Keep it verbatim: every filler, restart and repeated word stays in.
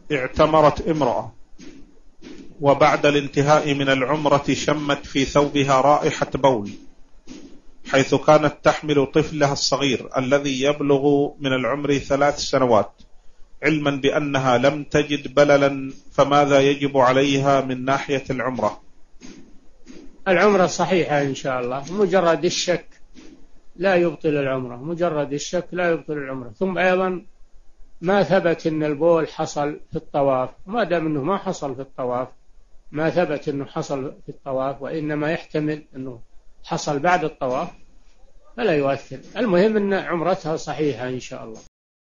اعتمرت امرأة وبعد الانتهاء من العمرة شمت في ثوبها رائحة بول، حيث كانت تحمل طفلها الصغير الذي يبلغ من العمر ثلاث سنوات، علما بأنها لم تجد بللا، فماذا يجب عليها من ناحية العمرة؟ العمرة صحيحة إن شاء الله، مجرد الشك لا يبطل العمرة، مجرد الشك لا يبطل العمرة. ثم أيضا ما ثبت أن البول حصل في الطواف، ما دام أنه ما حصل في الطواف، ما ثبت أنه حصل في الطواف وإنما يحتمل أنه حصل بعد الطواف، فلا يؤثر. المهم أن عمرتها صحيحة إن شاء الله.